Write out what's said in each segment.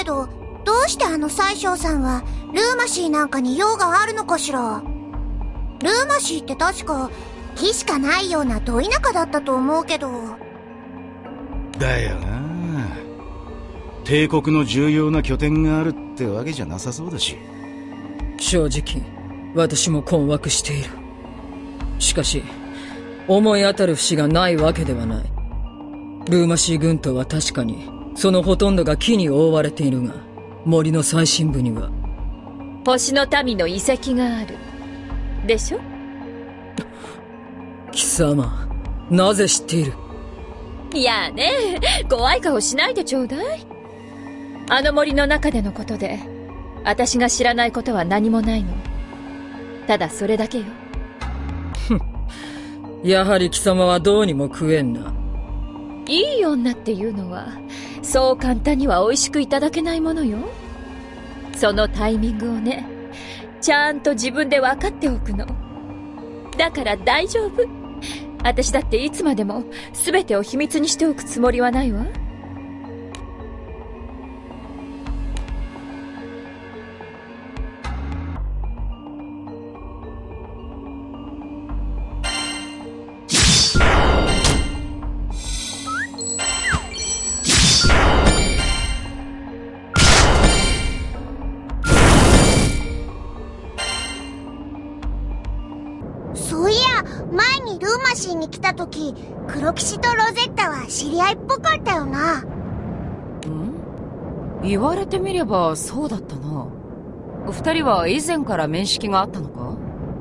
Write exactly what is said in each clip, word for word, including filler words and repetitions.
ど、どうしてあの宰相さんはルーマシーなんかに用があるのかしら。ルーマシーって確か木しかないようなど田舎だったと思うけど。 だよな。帝国の重要な拠点があるってわけじゃなさそうだし。 正直私も困惑している。しかし思い当たる節がないわけではない。ルーマシー軍島は確かにそのほとんどが木に覆われているが、森の最深部には星の民の遺跡があるでしょ。 貴様なぜ知っている。 いやあね、怖い顔しないでちょうだい。あの森の中でのことで私が知らないことは何もないの。ただそれだけよ。 やはり貴様はどうにも食えんな。 いい女っていうのはそう簡単には美味しくいただけないものよ。そのタイミングをね、ちゃんと自分で分かっておくの。だから大丈夫。私だっていつまでも全てを秘密にしておくつもりはないわ。 そういや、前にルーマシーに来た時、黒騎士とロゼッタは知り合いっぽかったよな。 ん？言われてみればそうだったな。二人は以前から面識があったのか？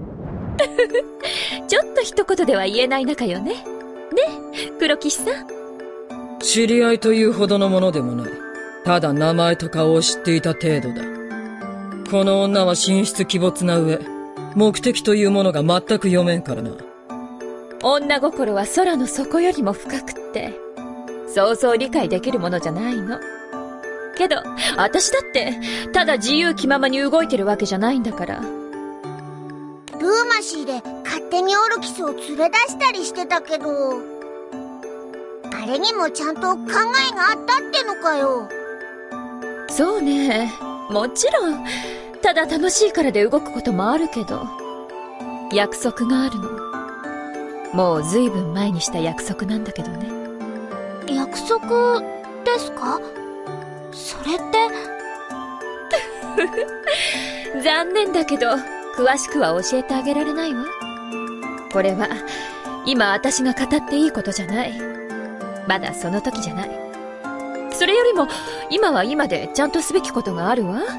ちょっと一言では言えない仲よね。ね、黒騎士さん。 知り合いというほどのものでもない。ただ名前と顔を知っていた程度だ。この女は神出鬼没な上、目的というものが全く読めんからな。 女心は空の底よりも深くって、そうそう理解できるものじゃないの。けど、私だって、ただ自由気ままに動いてるわけじゃないんだから。 ルーマシーで勝手にオルキスを連れ出したりしてたけど、あれにもちゃんと考えがあったってのかよ。 そうね、もちろん。ただ楽しいからで動くこともあるけど、約束があるの。もう随分前にした約束なんだけどね。 約束ですか？それって残念だけど詳しくは教えてあげられないわ。これは今私が語っていいことじゃない。まだその時じゃない。それよりも今は今でちゃんとすべきことがあるわ。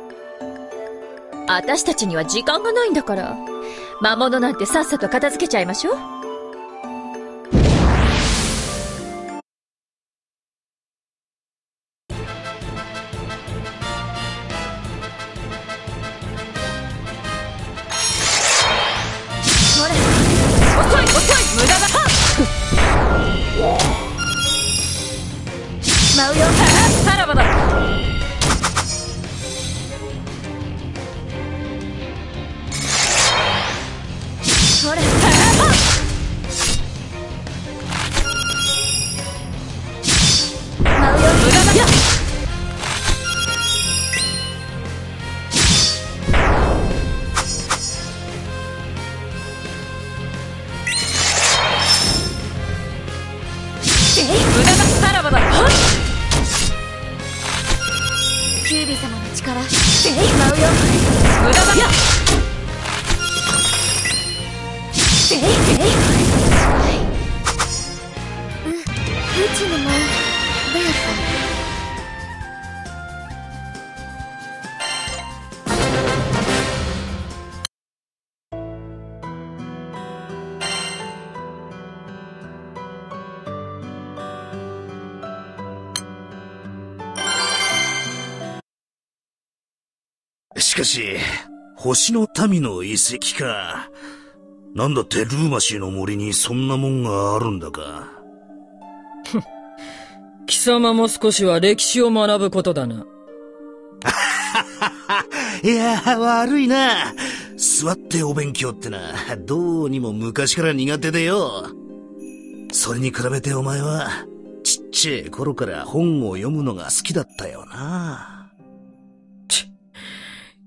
私たちには時間がないんだから、魔物なんてさっさと片付けちゃいましょう。ほら、遅い遅い、無駄だ。舞うよ、さらばだ。ほら、舞うよ、無駄だ。えい、無駄だ、さらばだ。 キュービ様の力、 えい、舞うよ、無駄だ。えいえい、 う、うちのもどうやった？ しかし、星の民の遺跡か。なんだってルーマシーの森にそんなもんがあるんだか。 貴様も少しは歴史を学ぶことだな。 いや、悪いな。座ってお勉強ってな、どうにも昔から苦手でよ。それに比べてお前は、ちっちゃい頃から本を読むのが好きだったよな。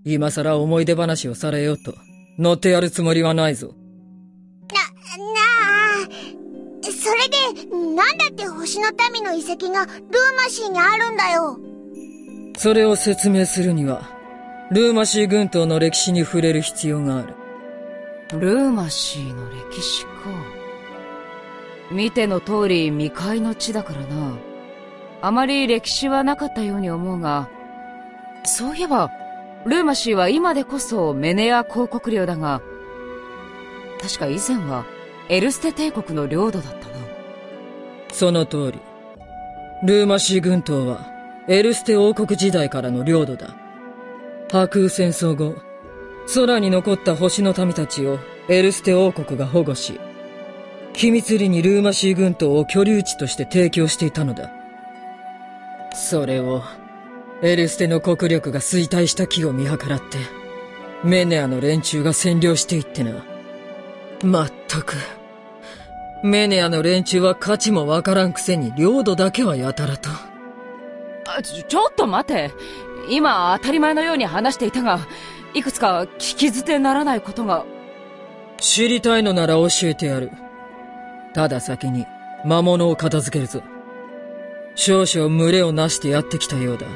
今さら思い出話をされようと乗ってやるつもりはないぞ。 な、なあ、それでなんだって星の民の遺跡がルーマシーにあるんだよ。 それを説明するにはルーマシー群島の歴史に触れる必要がある。 ルーマシーの歴史か。見ての通り未開の地だからな。あまり歴史はなかったように思うが、そういえばルーマシーは今でこそメネア公国領だが、確か以前はエルステ帝国の領土だったな。 その通り。ルーマシー群島はエルステ王国時代からの領土だ。破空戦争後、空に残った星の民たちをエルステ王国が保護し、秘密裏にルーマシー群島を居留地として提供していたのだ。それをエルステの国力が衰退した機を見計らって、メネアの連中が占領していってな。まったく、メネアの連中は価値もわからんくせに領土だけはやたらと。 あ、ちょ、ちょっと待て。今当たり前のように話していたが、いくつか聞き捨てならないことが。 知りたいのなら教えてやる。ただ先に魔物を片付けるぞ。少々群れをなしてやってきたようだ。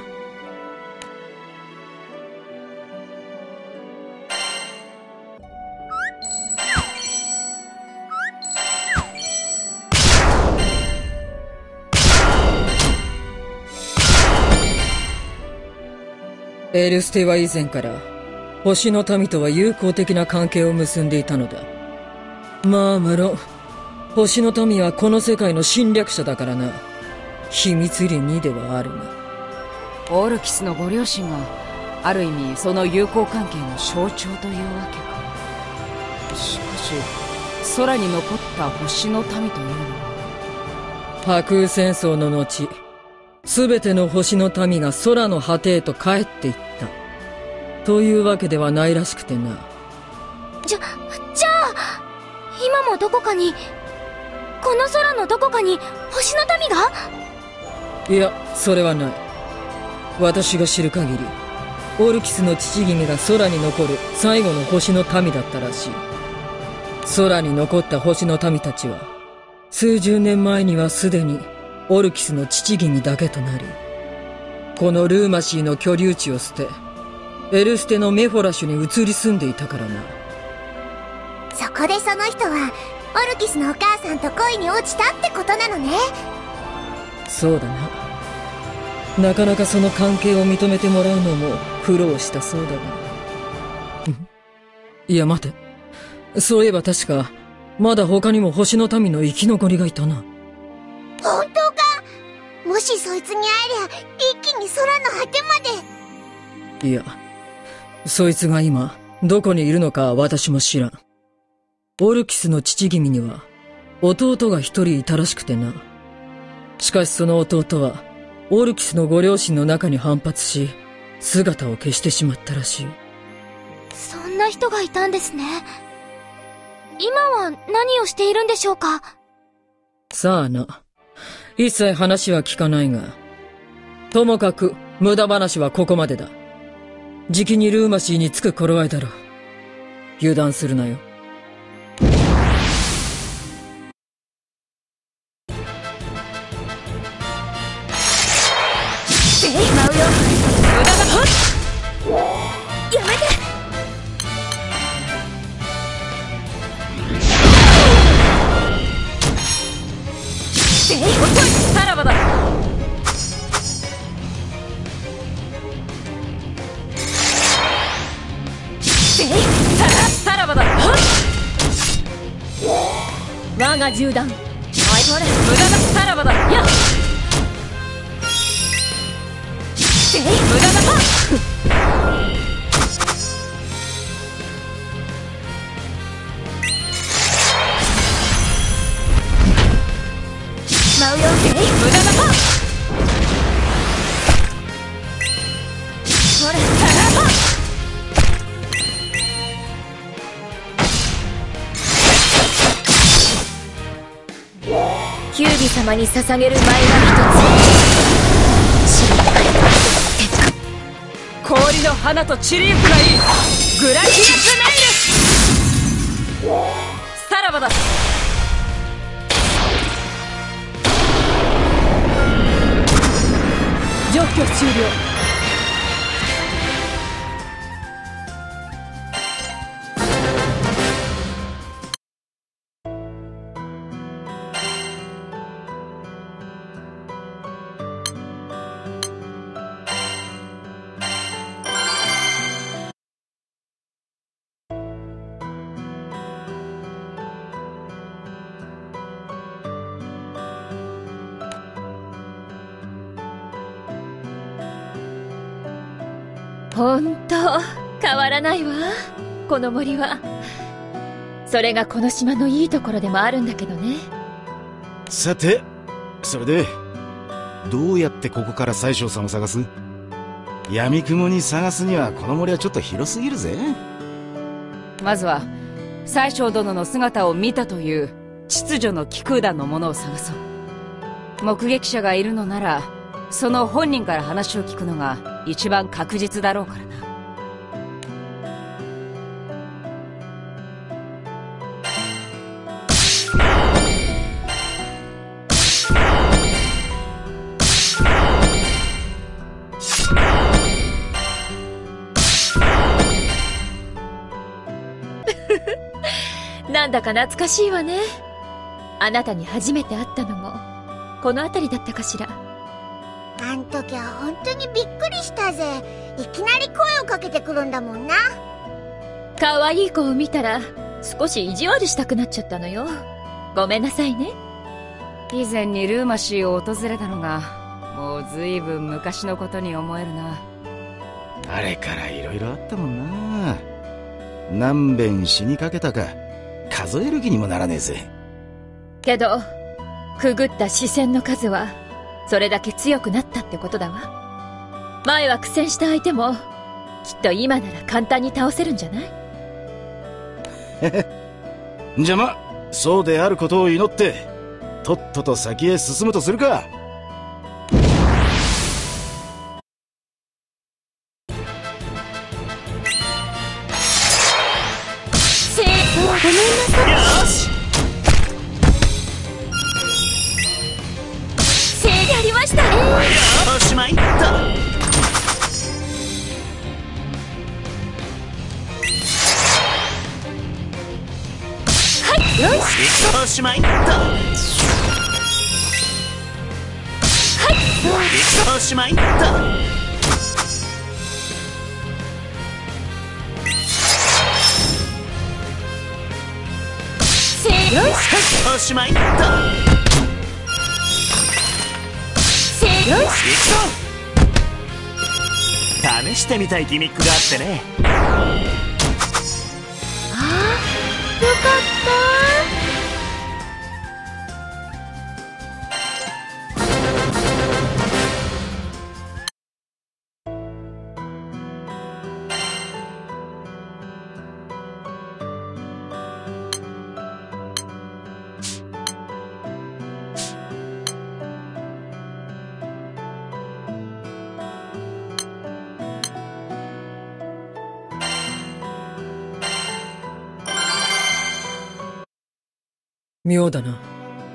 エルステは以前から星の民とは友好的な関係を結んでいたのだ。まあ無論、星の民はこの世界の侵略者だからな。秘密裏にではあるが。 オルキスのご両親がある意味その友好関係の象徴というわけか。しかし空に残った星の民というのは。 破空戦争の後、すべての星の民が空の果てへと帰っていったというわけではないらしくてな。 じゃ、じゃあ今もどこかに、この空のどこかに星の民が？ いや、それはない。私が知る限り、オルキスの父君が空に残る最後の星の民だったらしい。空に残った星の民たちは、数十年前にはすでにオルキスの父君だけとなり、このルーマシーの居留地を捨て、エルステのメフォラシュに移り住んでいたからな。 そこでその人はオルキスのお母さんと恋に落ちたってことなのね。 そうだな。なかなかその関係を認めてもらうのも苦労したそうだが。いや待て、そういえば確かまだ他にも星の民の生き残りがいたな。 本当か？もしそいつに会えりゃ一気に空の果てまで。 いや、そいつが今どこにいるのかは私も知らん。オルキスの父君には弟が一人いたらしくてな。しかしその弟はオルキスのご両親の中に反発し、姿を消してしまったらしい。 そんな人がいたんですね。今は何をしているんでしょうか？ さあな。一切話は聞かないが、ともかく無駄話はここまでだ。じきにルーマシーに着く頃合いだろう。油断するなよ。 さらばだ。さらばだ。 我が銃弾、おいこれ無駄だ。さらばだ。やっ無駄だ。 舞うよ。 無駄だ。 ほら、 キュービ様に捧げる舞が一つ。 氷の花とチリープがいい。グラシアスネイル、さらばだ。 除去終了。 ほんと変わらないわ、この森は。それがこの島のいいところでもあるんだけどね。 さて、それでどうやってここから宰相さんを探す？闇雲に探すにはこの森はちょっと広すぎるぜ。 まずは宰相殿の姿を見たという秩序の気空団の者を探そう。目撃者がいるのならその本人から話を聞くのが一番確実だろうからな。 なんだか懐かしいわね。あなたに初めて会ったのもこの辺りだったかしら。 あん時は本当にびっくりしたぜ。いきなり声をかけてくるんだもんな。 可愛い子を見たら少し意地悪したくなっちゃったのよ。ごめんなさいね。 以前にルーマシーを訪れたのがもうずいぶん昔のことに思えるな。 あれからいろいろあったもんな。何遍死にかけたか数える気にもならねえぜ。 けどくぐった視線の数はそれだけ強くなったってことだわ。前は苦戦した相手もきっと今なら簡単に倒せるんじゃない？ じゃま、そうであることを祈ってとっとと先へ進むとするか。 せーごめんなさい。よしせーやりました。 おしまいっと。 よしおしまいっと。おしまいっと。 せーよしおしまいっと。 せーよし試してみたいギミックがあってね。 あーよかった。 妙だな。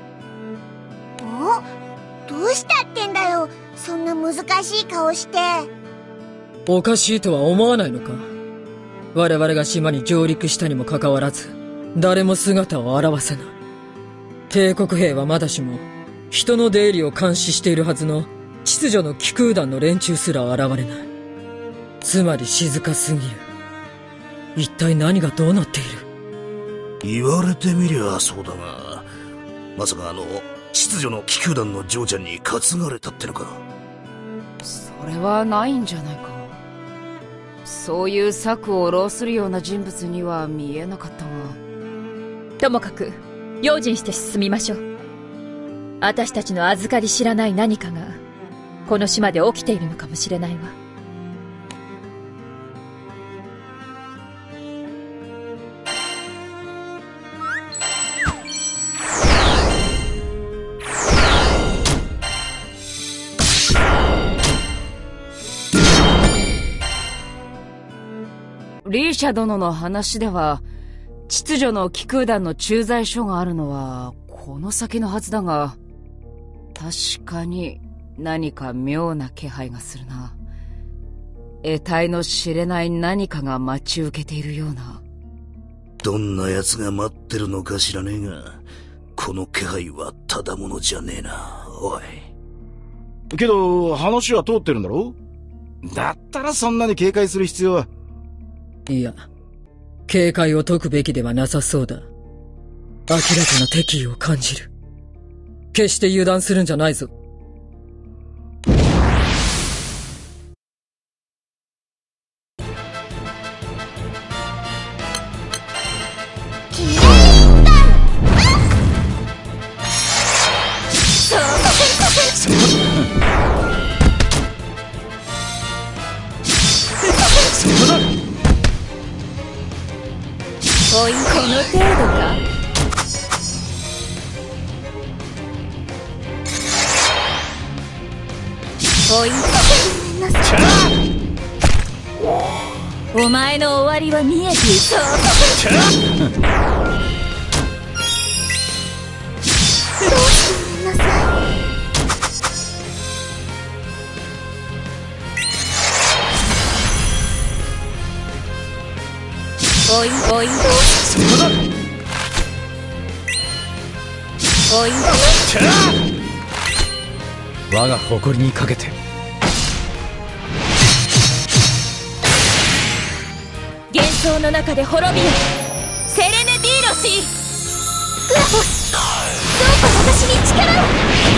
お？どうしたってんだよ、そんな難しい顔して。 おかしいとは思わないのか？我々が島に上陸したにもかかわらず誰も姿を現せない。帝国兵はまだしも人の出入りを監視しているはずの秩序の気空団の連中すら現れない。つまり静かすぎる。一体何がどうなっている？ 言われてみりゃそうだが、まさかあの秩序の気空団の嬢ちゃんに担がれたってのか。 それはないんじゃないか。そういう策を浪するような人物には見えなかったが。 ともかく用心して進みましょう。私たちの預かり知らない何かがこの島で起きているのかもしれないわ。 リーシャ殿の話では、秩序の気空団の駐在所があるのは、この先のはずだが、確かに何か妙な気配がするな。得体の知れない何かが待ち受けているような。 どんな奴が待ってるのか知らねえが、この気配はただものじゃねえな、おい。 けど、話は通ってるんだろ？だったらそんなに警戒する必要は。 いや、警戒を解くべきではなさそうだ。明らかな敵意を感じる。決して油断するんじゃないぞ。 おい、この程度か。おい、ごめんなさい。お前の終わりは見えていそう。どうしてごめんなさい。おいおい、そうだ。おい、 我が誇りにかけて。 幻想の中で滅びよ、セレネ・ディーロシー。グラフォス、どうか私に力を。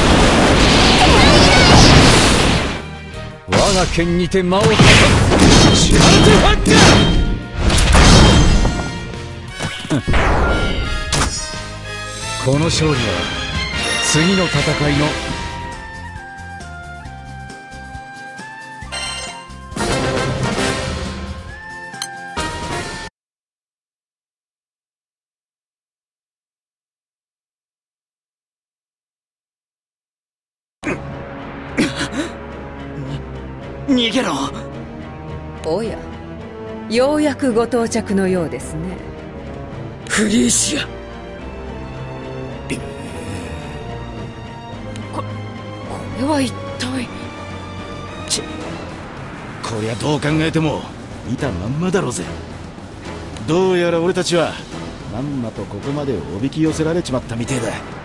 我が剣にて魔をかたシャルテハッカこの勝利は次の戦いの逃げろ。 おや、ようやくご到着のようですね。 フリーシア。 これは一体。 ちこりゃどう考えても見たまんまだろうぜ。どうやら俺たちはまんまとここまでおびき寄せられちまったみてえだ。